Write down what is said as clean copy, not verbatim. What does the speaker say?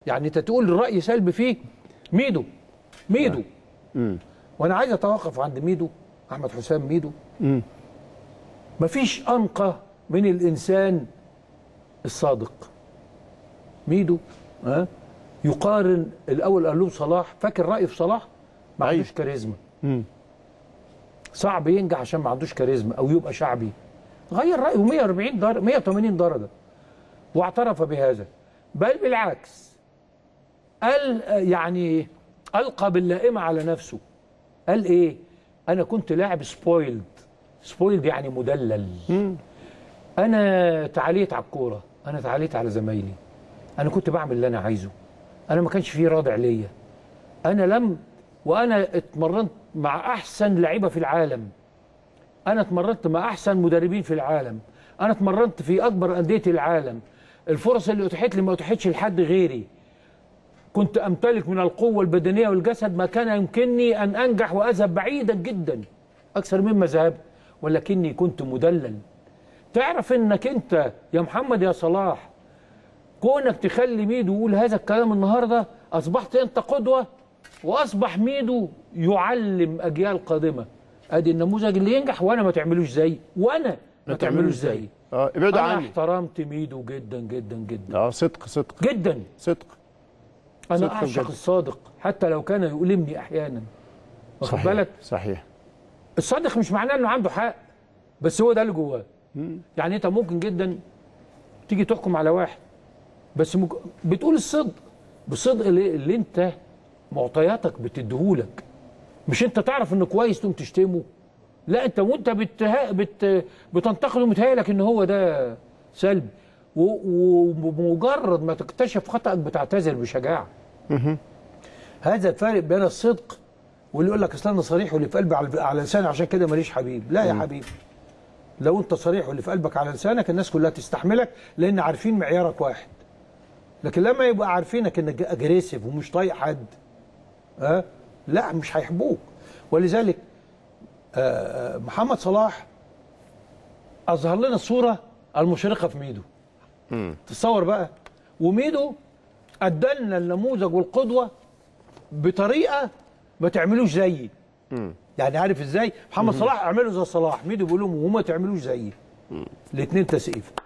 يعني انت تقول الراي سلبي فيه ميدو. وانا عايز اتوقف عند ميدو، احمد حسام ميدو. مفيش انقى من الانسان الصادق. ميدو يقارن الاول، قال له صلاح، فاكر رايه في صلاح؟ ما عندوش كاريزما. صعب ينجح عشان ما عندوش كاريزما او يبقى شعبي. غير رايه 140 درجه 180 درجه واعترف بهذا، بل بالعكس قال يعني القى باللائمه على نفسه. قال ايه؟ انا كنت لاعب سبويلد يعني مدلل. انا تعاليت على الكوره، انا تعاليت على زمايلي، انا كنت بعمل اللي انا عايزه، انا ما كانش فيه رادع ليا، وانا اتمرنت مع احسن لعيبه في العالم، انا اتمرنت مع احسن مدربين في العالم، انا اتمرنت في اكبر انديه العالم، الفرص اللي اتاحت لي ما اتاحتش لحد غيري، كنت امتلك من القوه البدنيه والجسد ما كان يمكنني ان انجح واذهب بعيدا جدا اكثر مما ذهبت، ولكني كنت مدلل. تعرف انك انت يا محمد يا صلاح كونك تخلي ميدو يقول هذا الكلام النهارده، اصبحت انت قدوه، واصبح ميدو يعلم اجيال قادمه. ادي النموذج اللي ينجح، وانا ما تعملوش زيي، وانا ما تعملوش زيي. ابعدوا عني. انا احترمت ميدو جدا جدا جدا. صدق جدا. صدق. انا اعشق الصادق حتى لو كان يؤلمني احيانا. واخد بالك؟ صحيح. الصادق مش معناه انه عنده حق، بس هو ده اللي جواه. يعني انت ممكن جدا تيجي تحكم على واحد بس بتقول الصدق، بالصدق اللي انت معطياتك بتديهولك، مش انت تعرف انه كويس تقوم تشتمه. لا، انت وانت بتنتقده متهيألك ان هو ده سلبي، ومجرد ما تكتشف خطأك بتعتذر بشجاعه. هذا الفارق بين الصدق واللي يقول لك اصل انا صريح واللي في قلبي على لساني عشان كده ماليش حبيب. لا يا حبيبي، لو انت صريح واللي في قلبك على لسانك الناس كلها تستحملك لان عارفين معيارك واحد. لكن لما يبقى عارفينك انك اجريسيف ومش طايق حد، لا مش هيحبوك. ولذلك محمد صلاح اظهر لنا الصوره المشرقه في ميدو. تصور بقى، وميدو ادالنا النموذج والقدوه بطريقه ما تعملوش زيي. يعني عارف ازاي؟ محمد صلاح اعمله زي صلاح، ميدو بيقول لهم وما تعملوش زيي. الاثنين تسقيف.